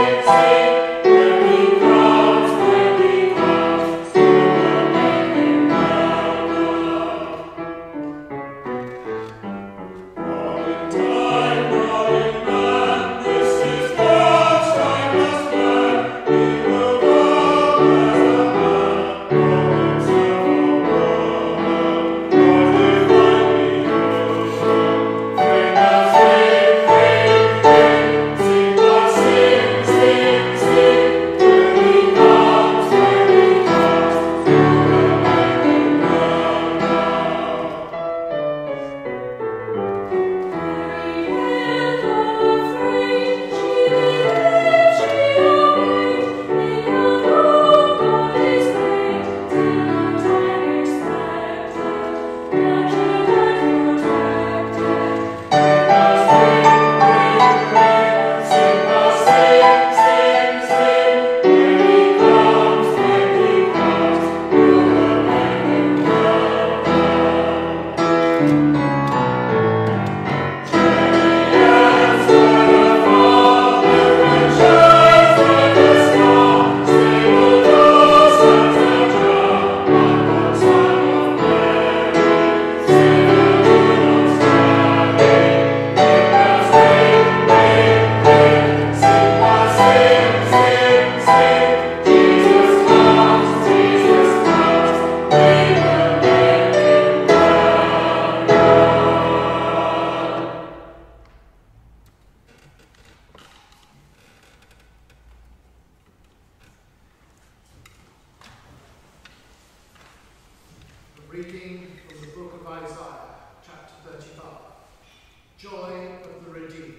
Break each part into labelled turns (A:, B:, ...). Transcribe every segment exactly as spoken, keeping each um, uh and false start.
A: Reading from the book of Isaiah, chapter thirty-five. Joy of the redeemed.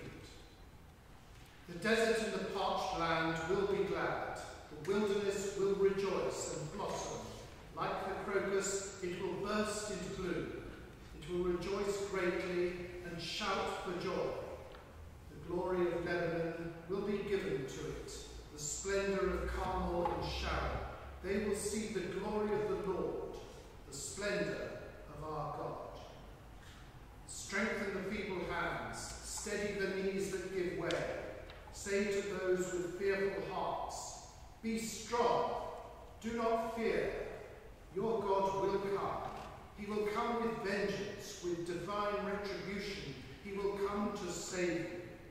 A: The desert and the parched land will be glad. The wilderness will rejoice and blossom. Like the crocus, it will burst into bloom. It will rejoice greatly and shout for joy. The glory of Lebanon will be given to it, the splendour of Carmel and Sharon. They will see the glory of the Lord, the splendour of our God. Strengthen the feeble hands, steady the knees that give way. Say to those with fearful hearts, be strong, do not fear. Your God will come. He will come with vengeance, with divine retribution. He will come to save you.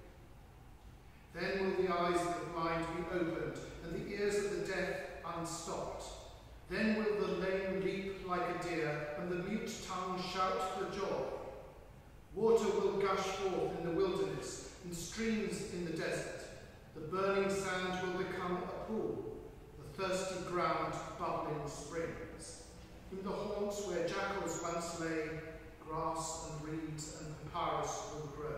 A: Then will the eyes of the blind be opened, and the ears of the deaf unstopped. Then will the lame leap like a deer, and the mute tongue shout for joy. Water will gush forth in the wilderness, and streams in the desert. The burning sand will become a pool, the thirsty ground bubbling springs. In the haunts where jackals once lay, grass and reeds and papyrus will grow.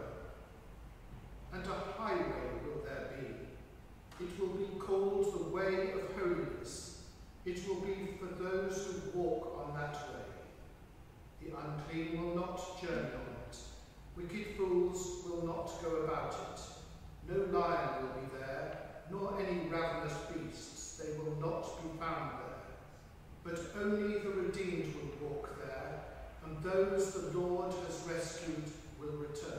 A: And a highway will there be. It will be called the way of holiness. It will be for those who walk on that way. The unclean will not journey on it. Wicked fools will not go about it. No lion will be there, nor any ravenous beasts. They will not be found there. But only the redeemed will walk there, and those the Lord has rescued will return.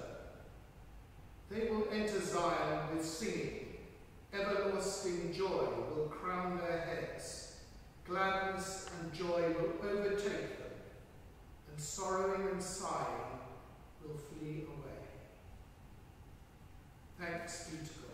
A: They will enter Zion with singing. Everlasting joy will crown their heads. Gladness and joy will overtake them, and sorrowing and sighing will flee away. Thanks be to God.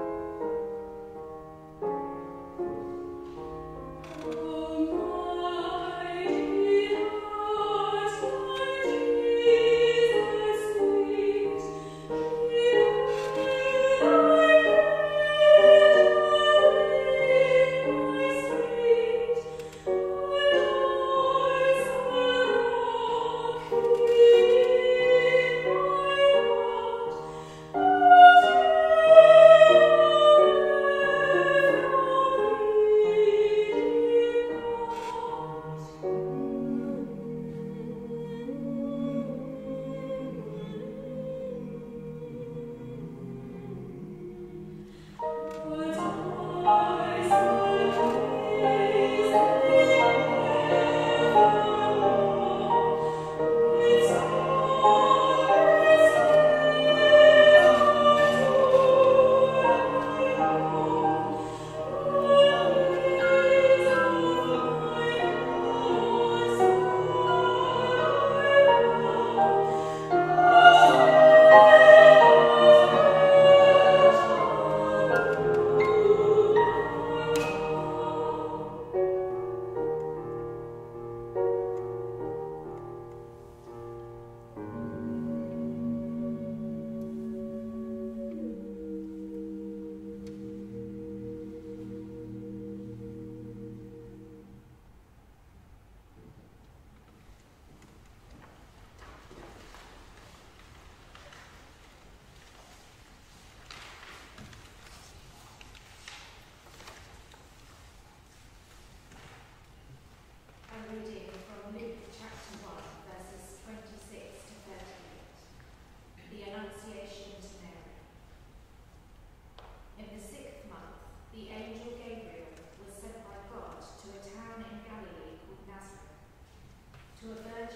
B: Oh,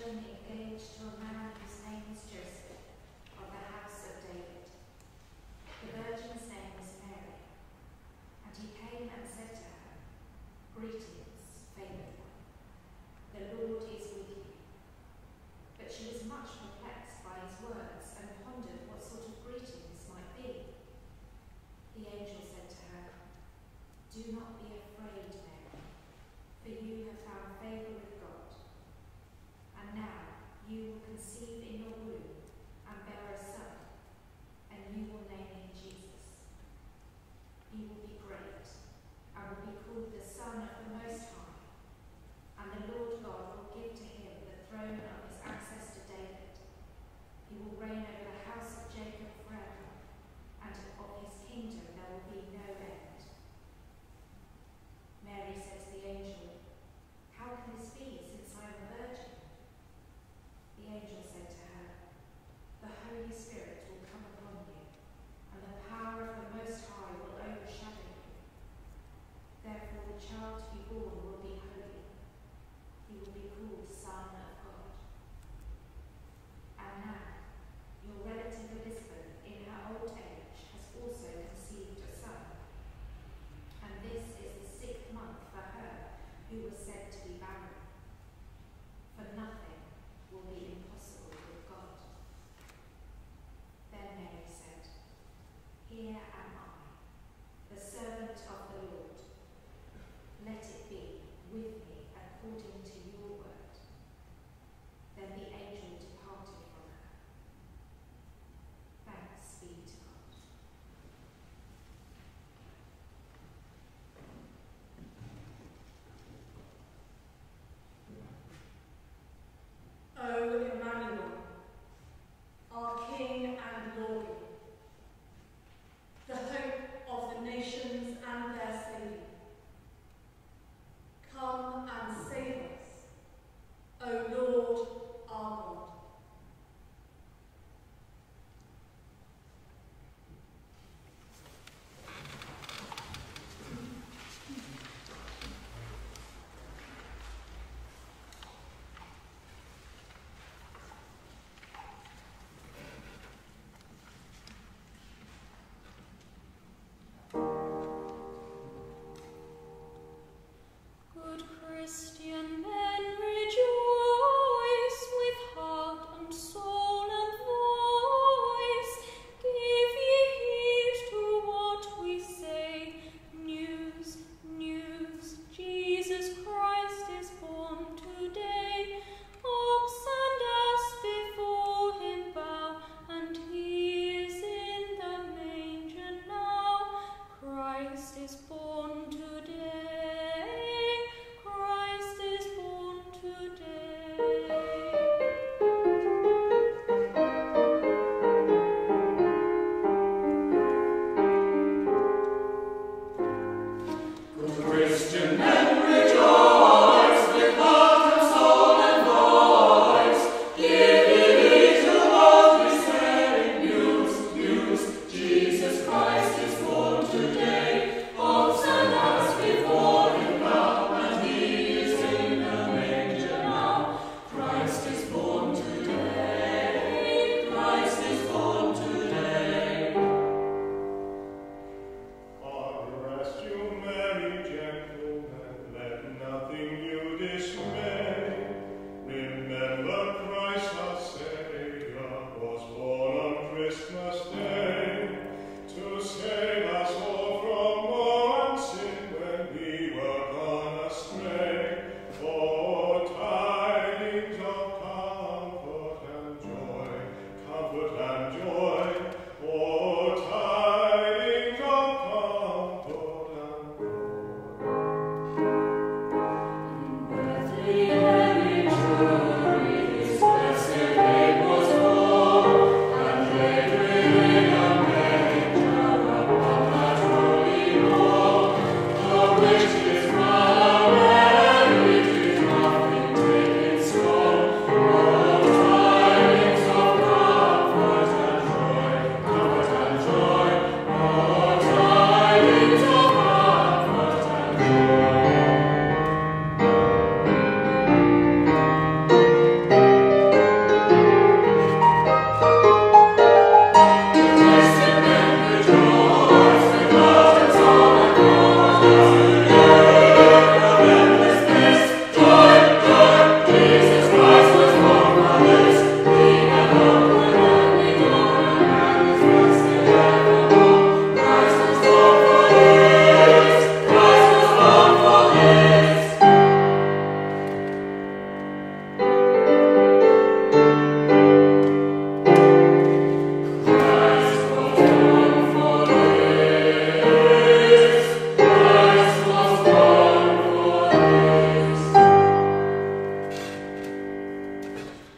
B: showing me engaged to a man whose name was Joseph, of the house of David. The virgin's name was Mary. And he came and said to her, "Greetings, favoured one. The Lord is with you." But she was much perplexed by his words and pondered what sort of greeting this might be. The angel said to her, "Do not be afraid, Mary, for you have found favour with God. And now you will conceive in your womb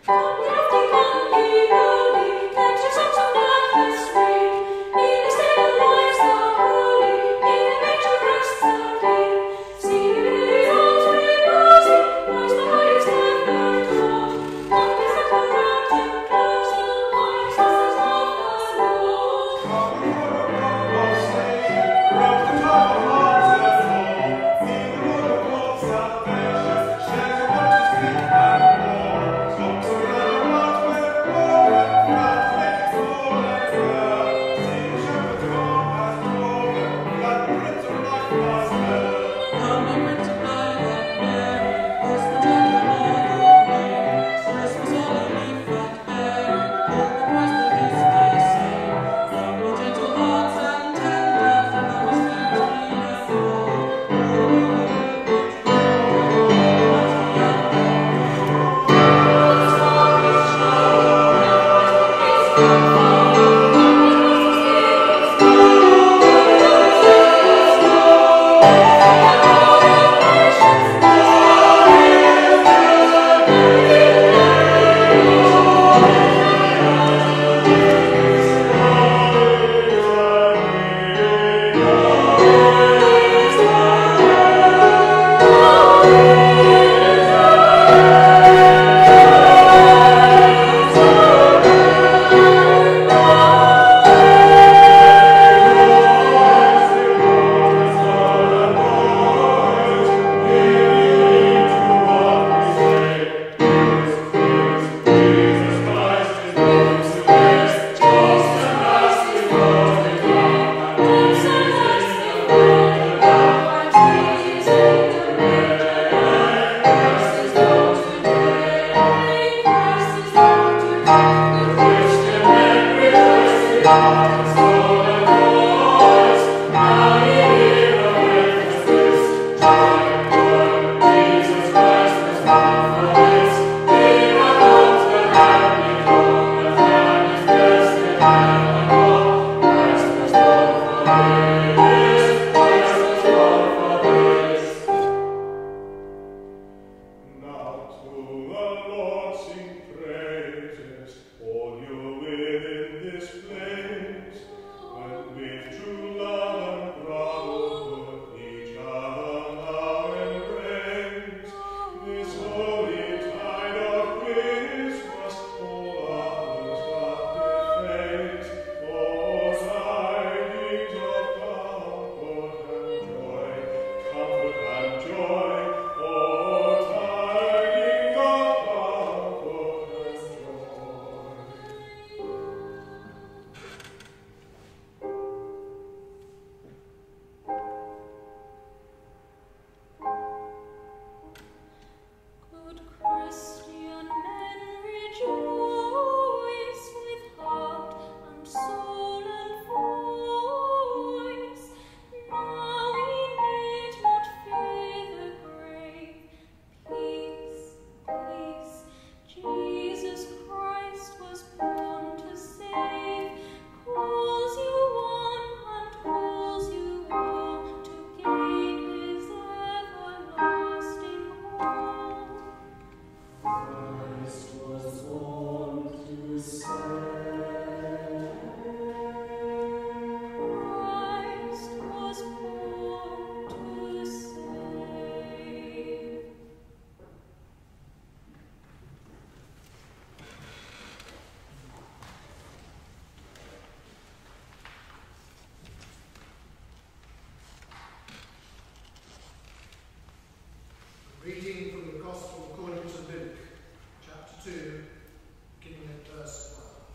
A: Reading from the Gospel according to Luke, chapter two, beginning at verse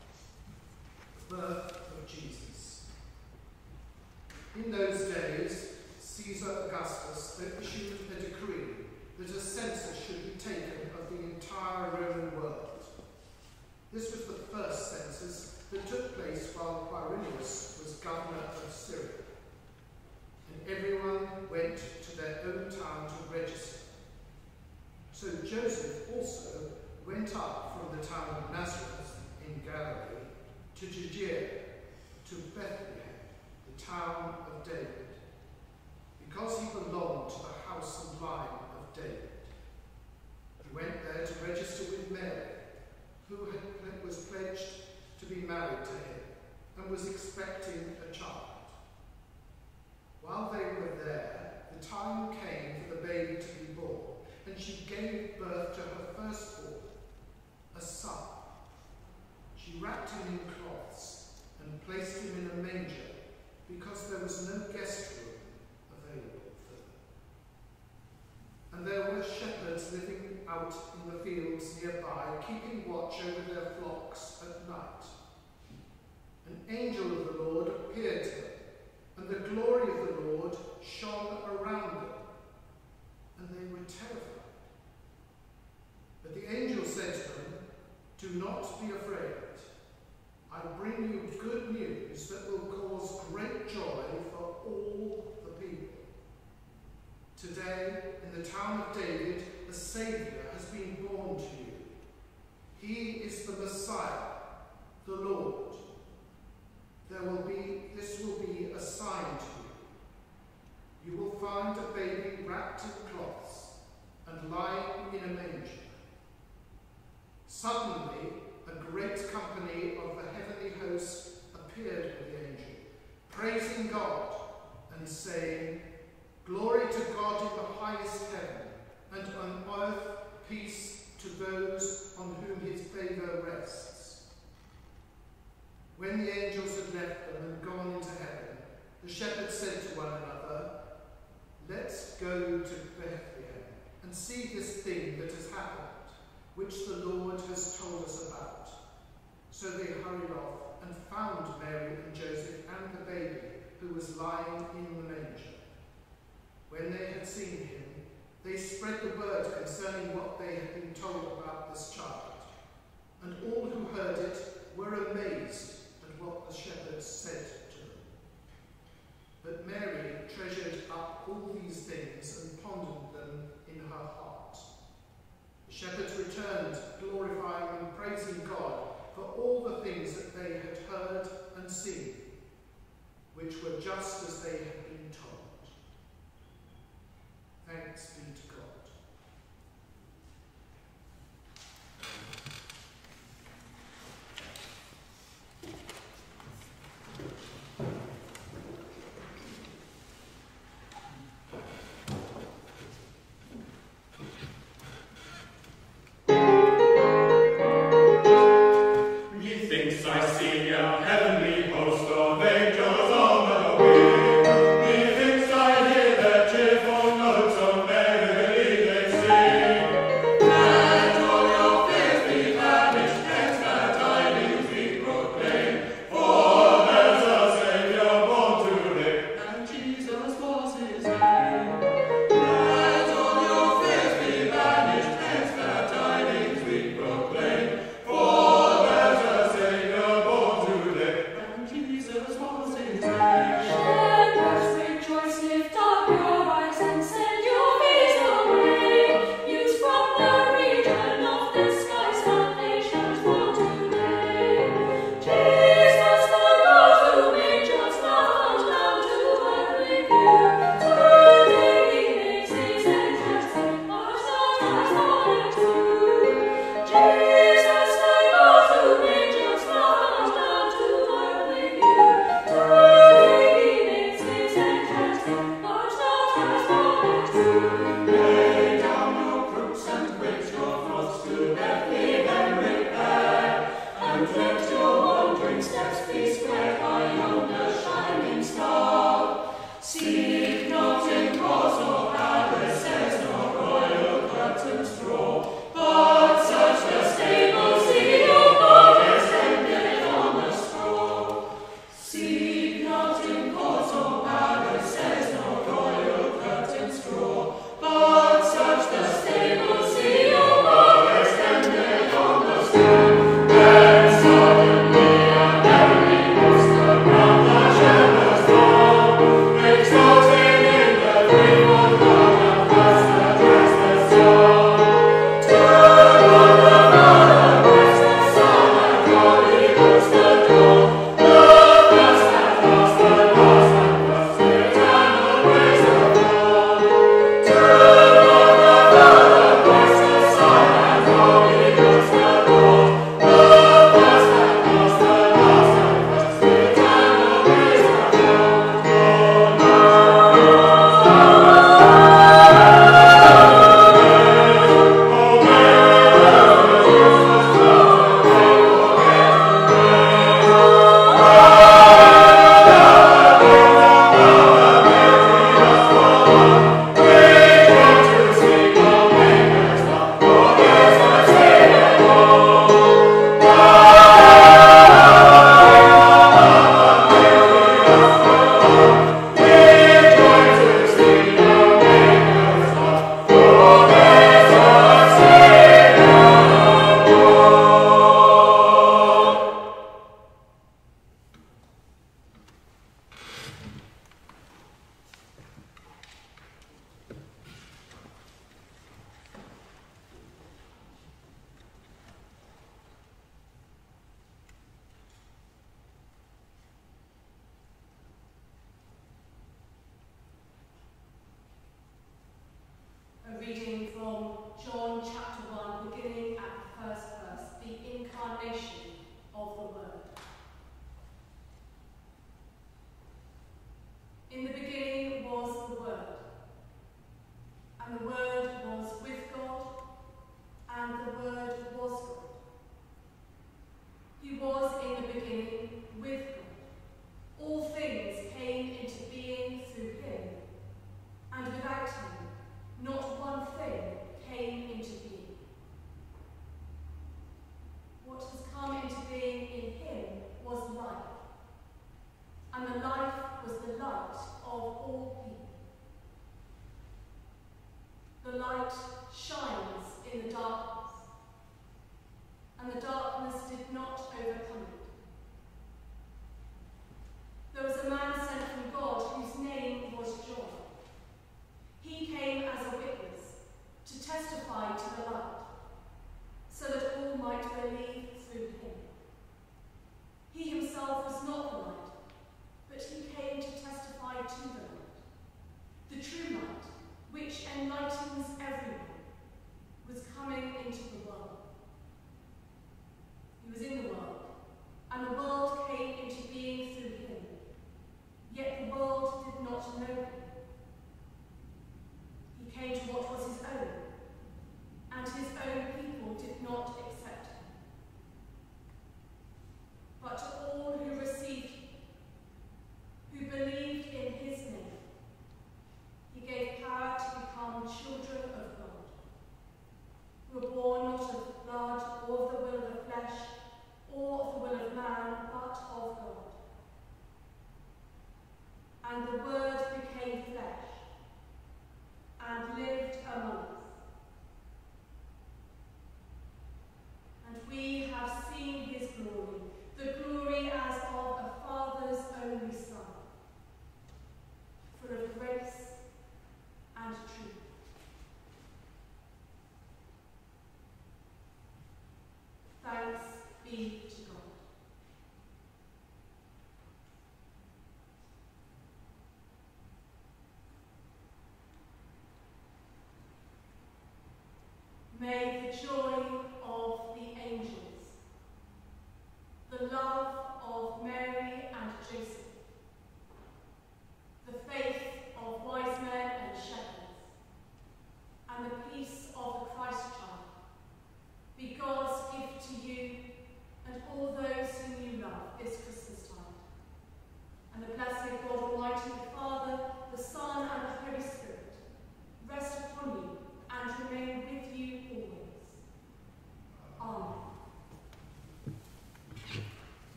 A: one. The birth of Jesus. In those days, Caesar Augustus issued a decree that a census should be taken of the entire Roman world. This was the first census that took place while Quirinius was governor of Syria. And everyone went to their own town to register. So Joseph also went up from the town of Nazareth in Galilee to Judea, to Bethlehem, the town of David, because he belonged to the house and line of David. He went there to register with Mary, who had, was pledged to be married to him and was expecting a child. While they were there, the time came for the baby to be born, and she gave birth to her firstborn, a son. She wrapped him in cloths and placed him in a manger because there was no guest room available for them. And there were shepherds living out in the fields nearby, keeping watch over their flocks at night. An angel of the Lord appeared to them, and the glory of the Lord shone around them, and they were terrified. But the angel said to them, "Do not be afraid. I bring you good news that will cause great joy for all the people. Today, in the town of David, a Saviour has been born to you. He is the Messiah, the Lord. There will be, this will be a sign to you. You will find a baby wrapped in cloths and lying in a manger." Suddenly, a great company of the heavenly host appeared with the angel, praising God and saying, "Glory to God in the highest heaven, and on earth peace to those on whom his favour rests." When the angels had left them and gone into heaven, the shepherds said to one another, "Let's go to Bethlehem and see this thing that has happened, which the Lord has told us about." So they hurried off and found Mary and Joseph and the baby, who was lying in the manger. When they had seen him, they spread the word concerning what they had been told about this child. And all who heard it were amazed at what the shepherds said to them. But Mary treasured up all these things and pondered them in her heart. The shepherds returned, glorifying and praising God for all the things that they had heard and seen, which were just as they had been told. Thanks be to God.
C: Methinks I hear their cheerful notes of melody. and the darkness did not overcome it. There was a man sent from God whose name was John. He came as a witness to testify to the light, so that all might believe through him. He himself was not the light, but he came to testify to the light. The true light, which enlightens everyone, was coming into the world. He was in the world, and the world came into being through him. Yet the world did not know him. He came to what was his own, and his own people did not accept him. But to all who received him, who believed in his name, he gave power to become children of God, who were born not of blood or of the will of the flesh or of the will of man, but of God. And the Word became flesh and lived among us. And we have seen his glory, the glory as of a Father's only Son, full of grace and truth. Thanks be